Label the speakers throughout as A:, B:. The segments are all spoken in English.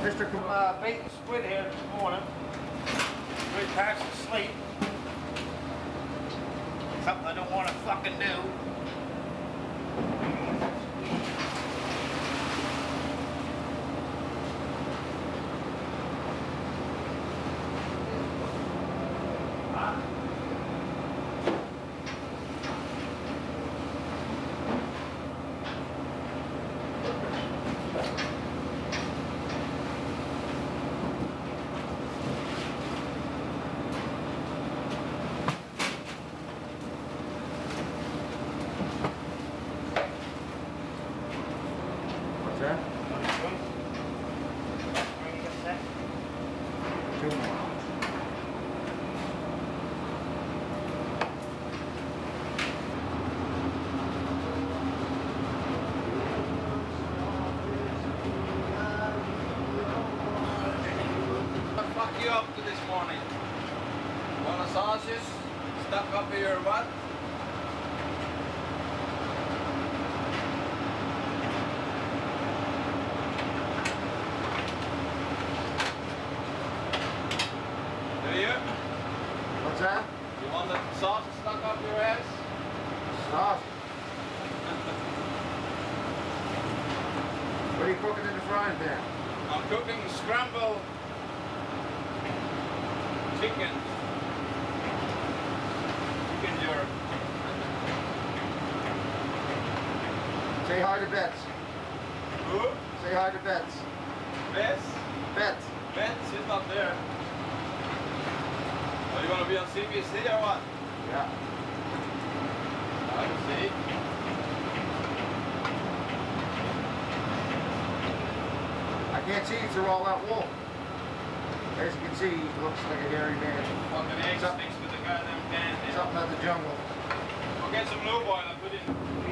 A: Baiting squid here this morning. Squid packs asleep. Something I don't want to fucking do. You up to this morning? Want a sausage stuck up in your butt? Do you?
B: What's that?
A: You want the sausage stuck up your ass?
B: Sausage? What are you cooking in the frying pan?
A: I'm cooking scrambled chicken Europe.
B: Say hi to Bets.
A: Who?
B: Say hi to Bets.
A: Bets?
B: Bets.
A: Bets, she's not there. Oh, you want to be on CBC or what?
B: Yeah.
A: I can see.
B: I can't see through all that wool. As you can see, he looks like a hairy man.
A: Fucking egg sticks with the goddamn can.
B: Something out of the jungle.
A: We'll get some lube oil and put in.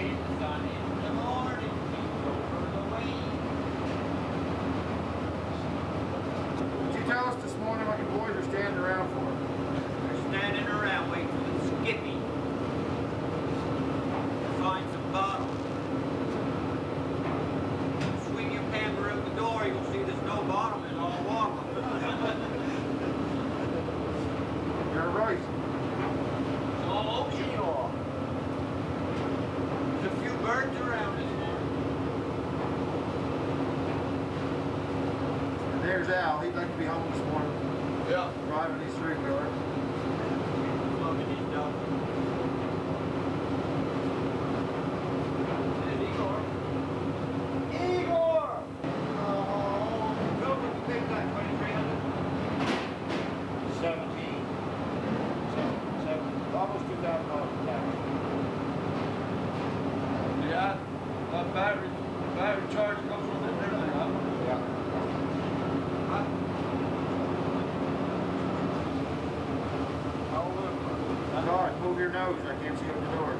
B: Did you tell us this morning what your boys are standing around for?
C: They're standing around waiting for the Skippy to find some bottles. Swing your camera out the door, you'll see there's no bottom, it's all water.
B: You're right.
C: It's all ocean water. There's a few birds around this morning.
B: And there's Al. He'd like to be home this morning.
A: Yeah.
B: Driving these three-wheeler.
C: Smoking his dope. And Igor. Igor! Oh, go with the big guy, 2,300.
A: 17.
B: Almost $2,000 cash.
A: Yeah. That battery charge comes from everything, huh?
B: Yeah.
A: Huh?
B: Sorry, move your nose. I can't see out the door.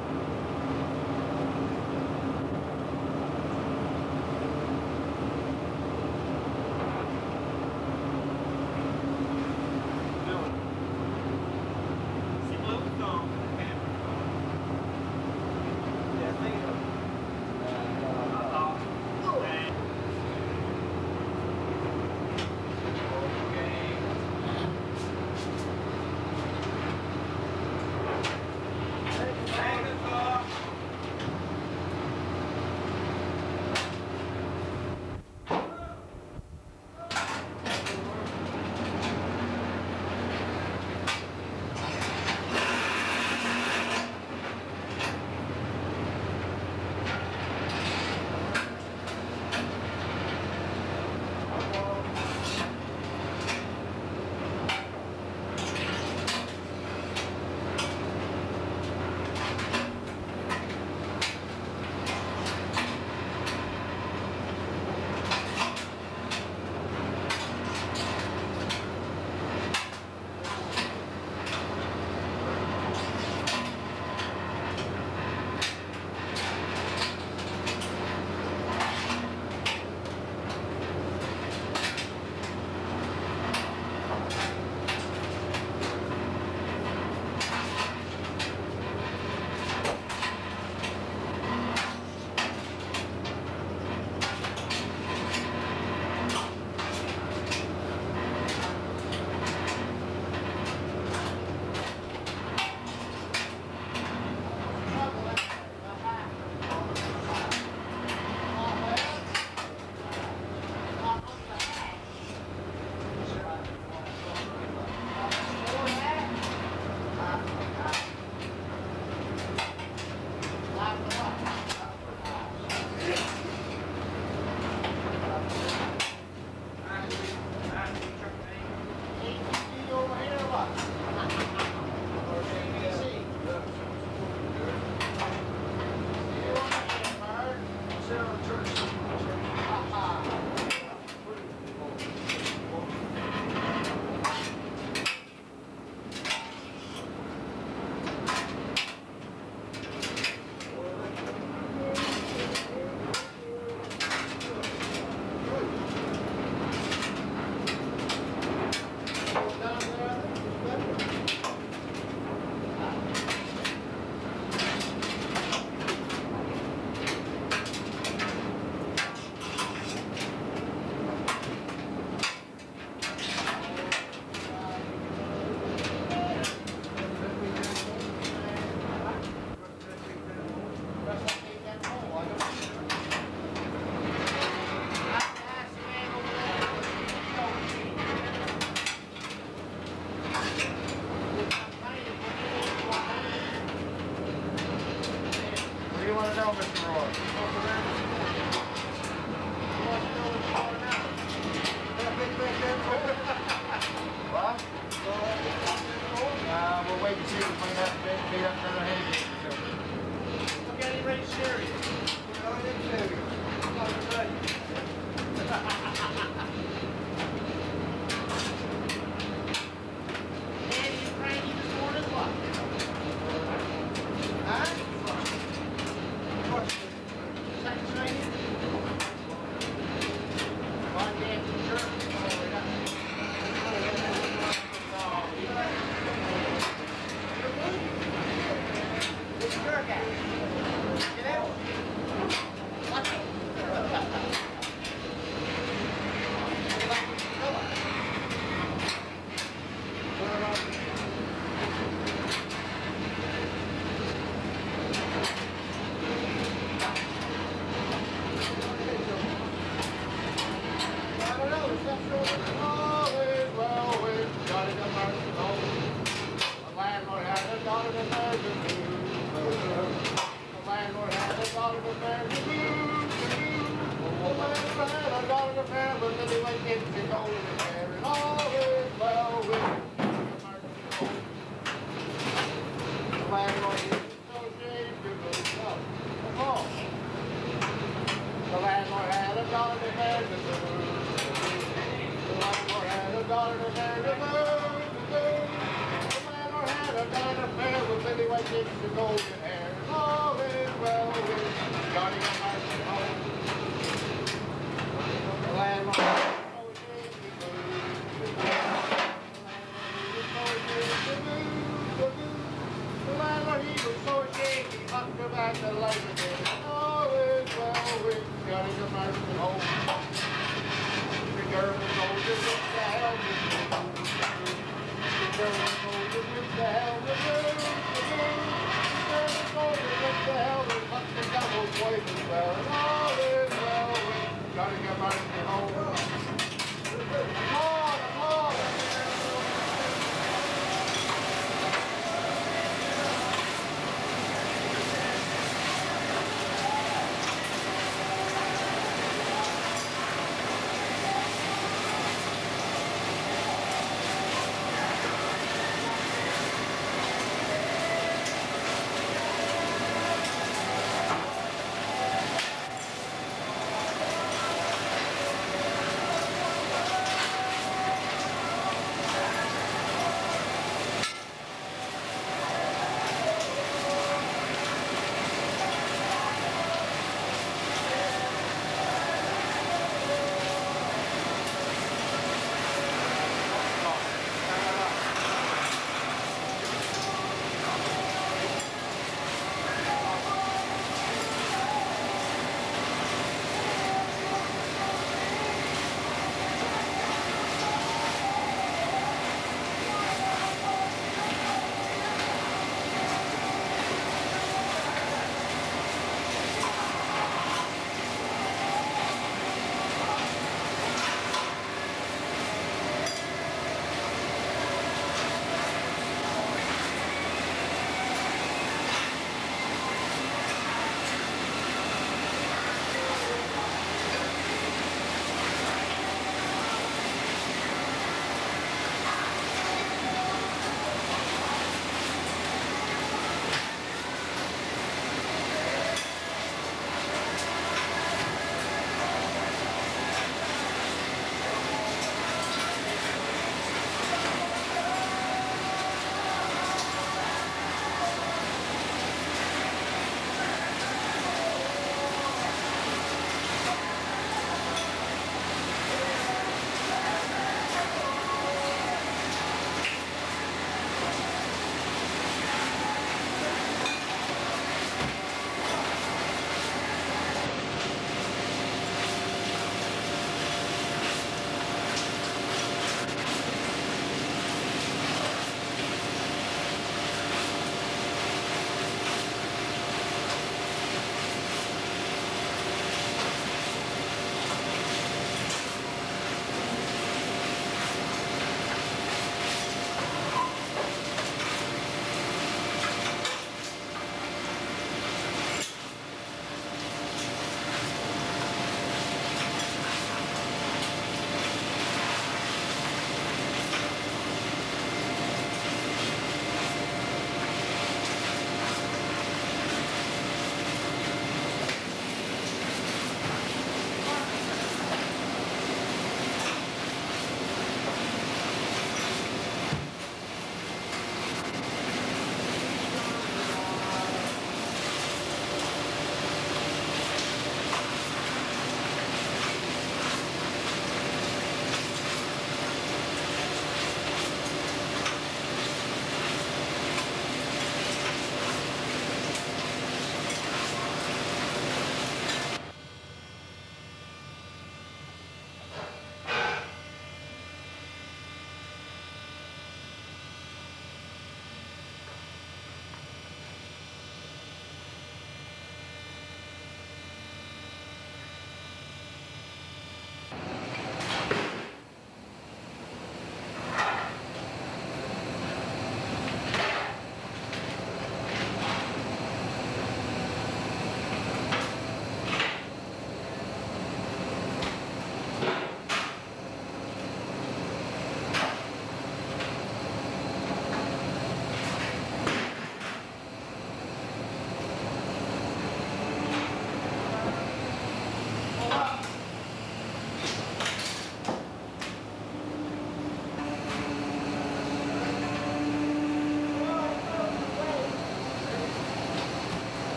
B: down, but anyway, it's golden hair, and all is well with the landlord is so ashamed to lose up. Come on. The landlord had a daughter that had to move. The landlord had a daughter that had to move. The landlord had a daughter fair with anyway, it's the golden hair, and all is well with Johnny and Martin home. The landlord was so ashamed to move. The landlord, he was so ashamed, he hucked her back to life again. All is well with Johnny and Martin home. The girl is older with the helmet. The girl is older with the helmet. The girl is older with the helmet. But the devil's wife as well. And all is well with Johnny and Martin home. Applaud, applaud.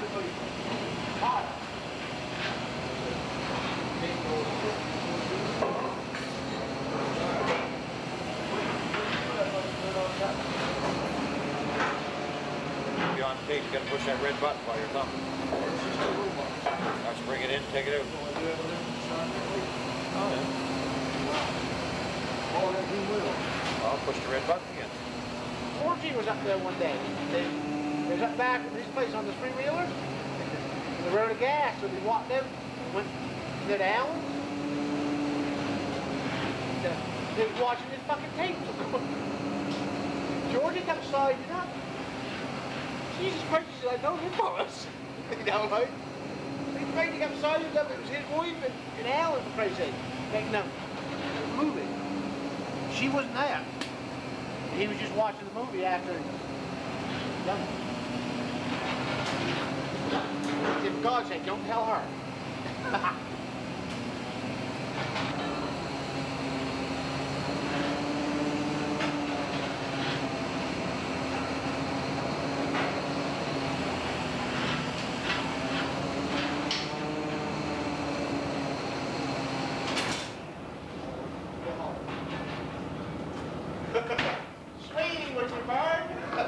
D: Be on tape, you gotta push that red button while you're thumbing. Let's bring it in, take it out. Oh, yeah. I'll push the red button again.
B: 4G was up there one day. They was up back at this place on the three-wheeler. They rode a gas, so they walked out, went to the Allen. They was watching this fucking tape. Georgie kept sliding up. Jesus Christ, she's like, don't hit for us. You know, like, he's afraid to come sliding up. It was his wife and Allen, for Christ's sake. Like, no, movie. She wasn't there. He was just watching the movie after he done it. For God's sake, don't tell her. Sweetie, was your bird?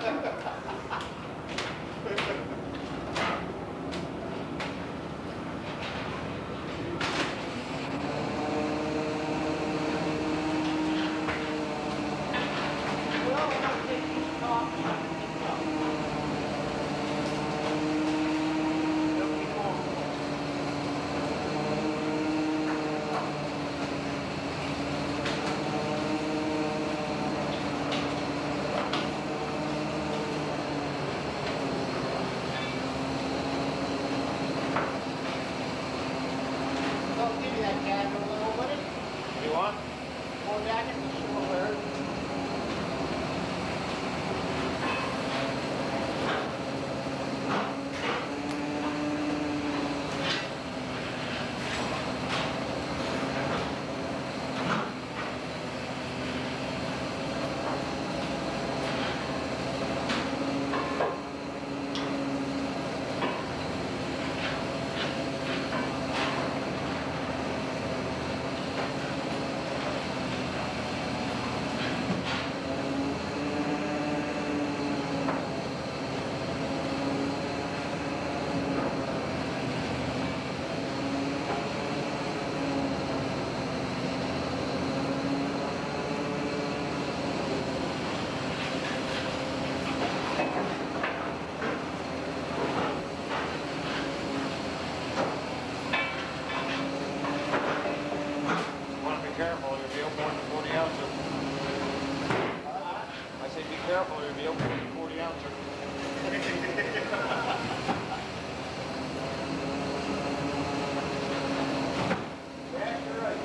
D: You want?
B: More jacket? Sure.
D: Careful, you'll be open with 40 ouncer. I say be careful, you'll be open with 40 ouncer.
B: Yeah, you're right.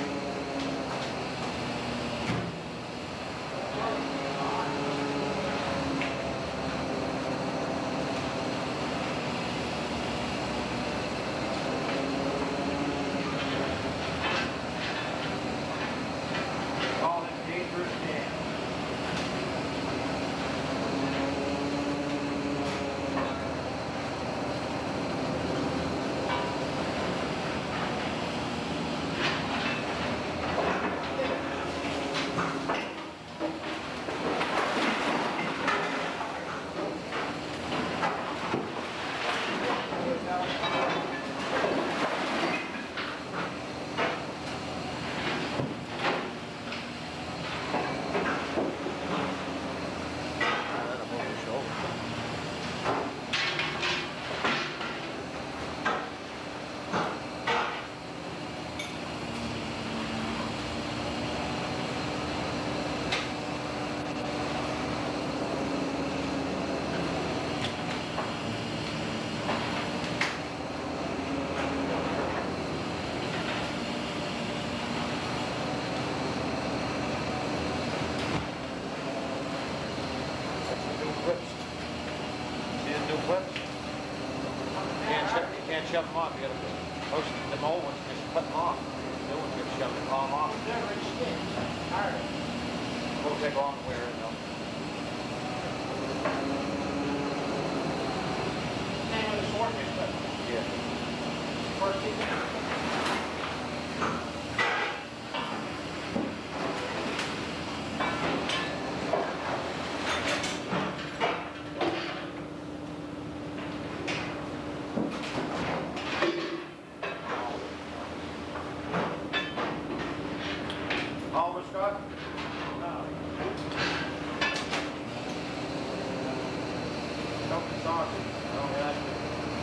D: Call it dangerous Dan. can't shove them off. You gotta most of them old ones just cut them off. The new ones you gotta shove the palm off. It'll take long to wear it though.
B: Name of the
D: Oliver Scott? No. Don't sausage. No, that's it.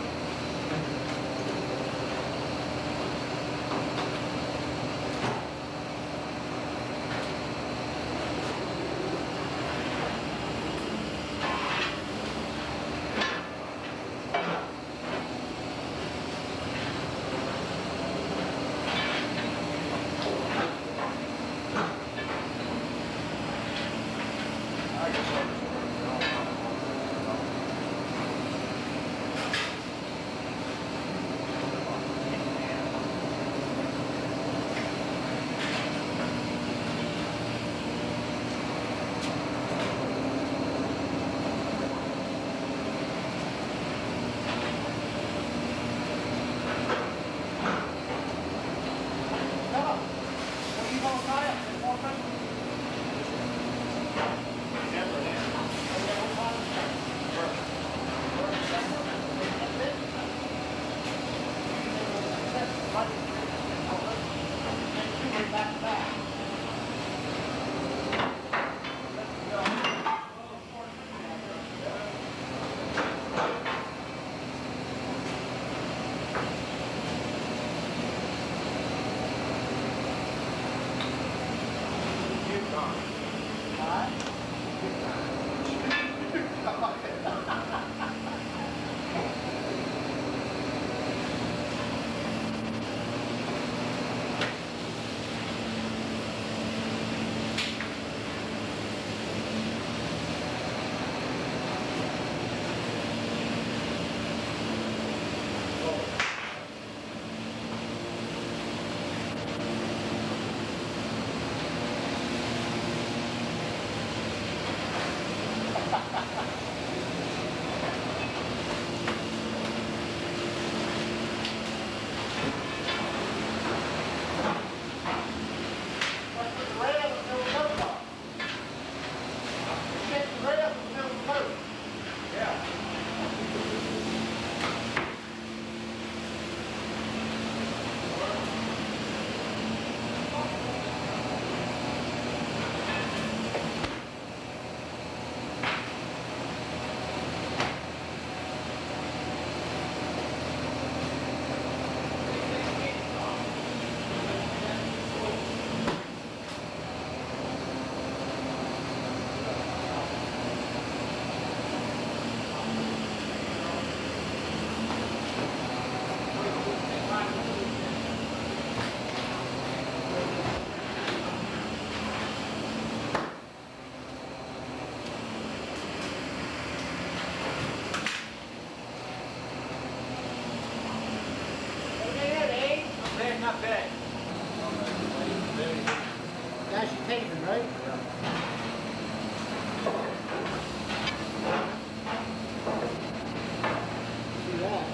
C: Not bad.
B: That's your taping, right? See that?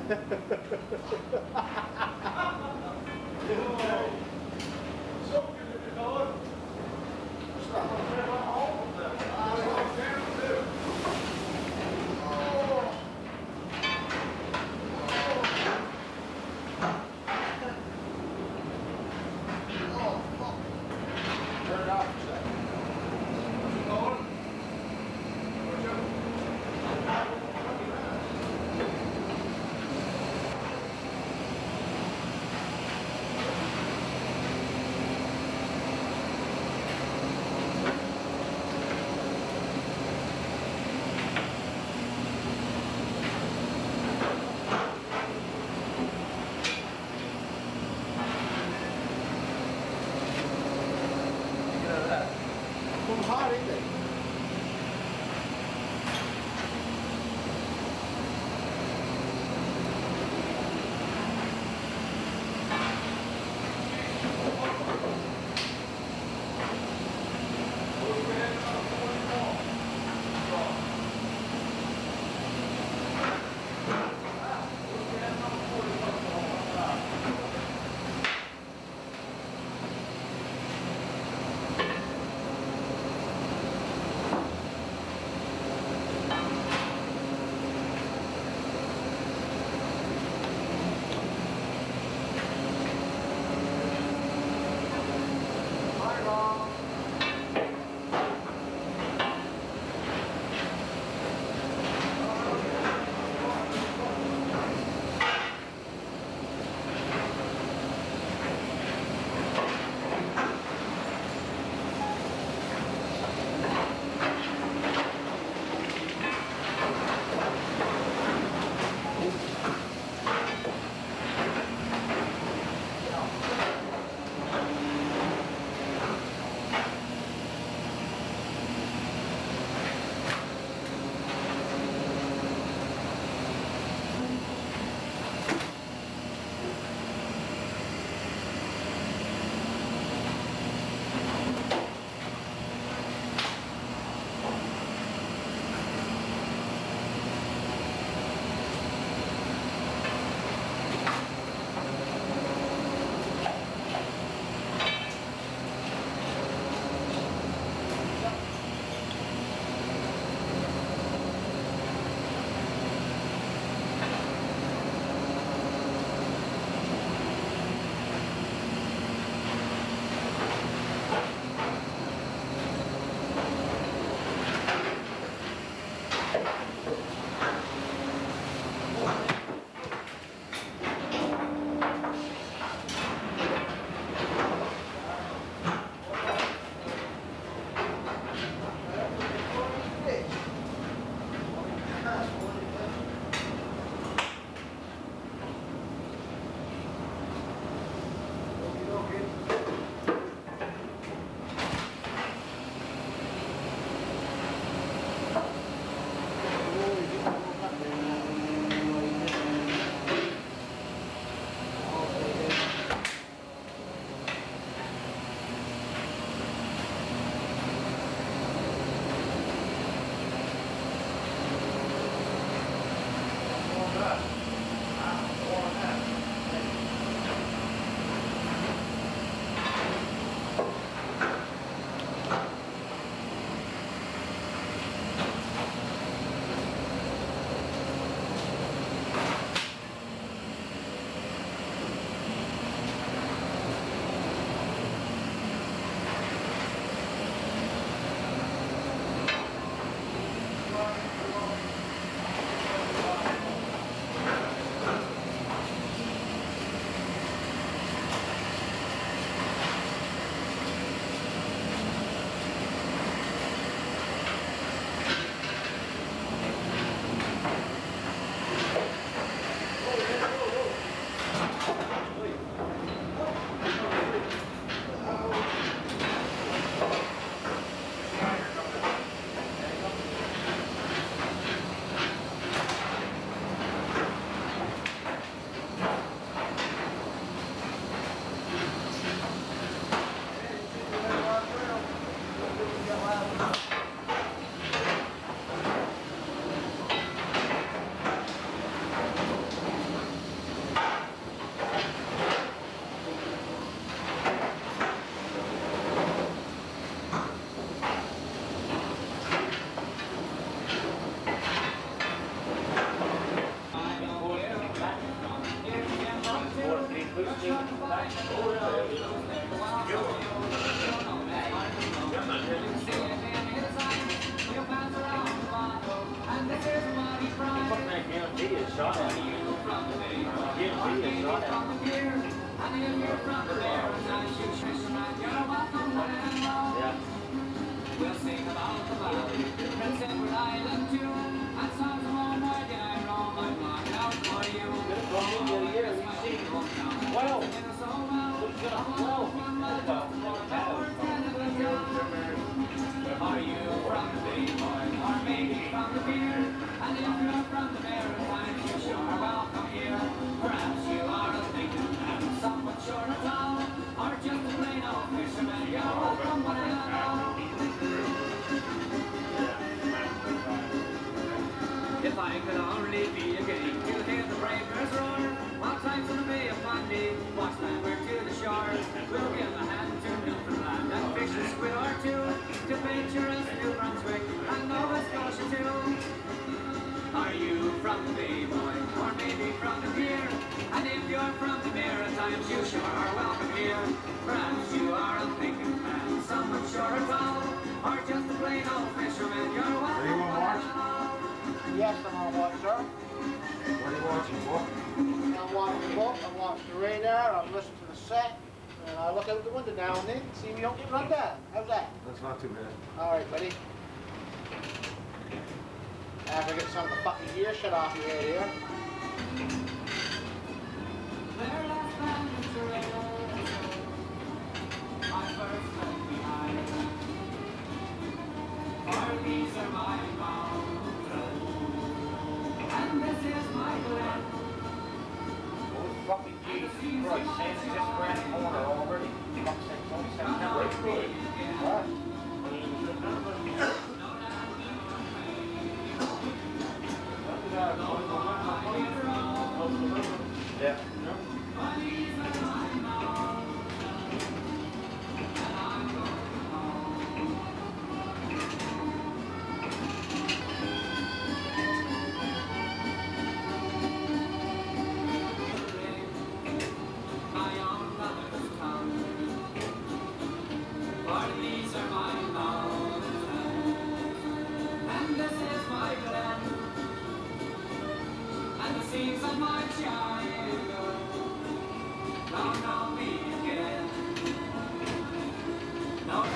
B: Turn it off for a second. Come hot, ain't they?
D: shot at you. Guarantee a shot at you. Yeah.
E: We'll sing about the valley, Prince Edward Island too, and songs of all my day I roam, I'm locked out for you.
D: Well,
E: are you from the Bay Boy, or maybe from the Pier? And if you're from the Maritimes, you sure are welcome here. Perhaps you are a thinking man, somewhat short of town, or just a plain old fisherman, you're welcome, but I don't know. If I could only be a guinea, you'll hear the breakers roar, while times in the Bay of Fundy, watch landward to the shore. We'll give a hand to Newfoundland and fish a squid or two, to picturesque New Brunswick and Nova Scotia too. Are you from the Bay Boy, or maybe from the Pier? And if you're from the Maritimes, you sure are welcome here. Perhaps you are a thinking man, somewhat short or tall, or just a plain old fisherman, you're welcome.
B: Are you on watch? Yes, I'm on watch, sir.
D: what are you watching for?
B: I'm watching the book, I'm watching the radar, I'm listening to the set, and I look out the window now and then, see me don't get run down. How's that?
D: That's not too bad.
B: Alright, buddy. After I get some of the fucking gear shut off your head here.
E: There last night in Toronto, I first left behind. For these are my mountains, and this is my glen.
D: Oh, fucking Jesus Christ, Santa's just around the corner already. Fuck, it's only September. What? Yeah.
E: My own mother's tongue. For these are my mountains, and this is my glen, and the seas of my childhood don't know me again. No.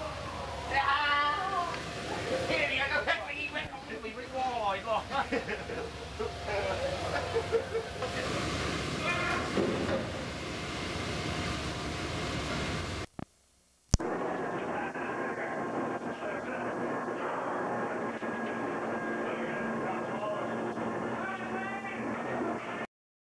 D: Walleye, look.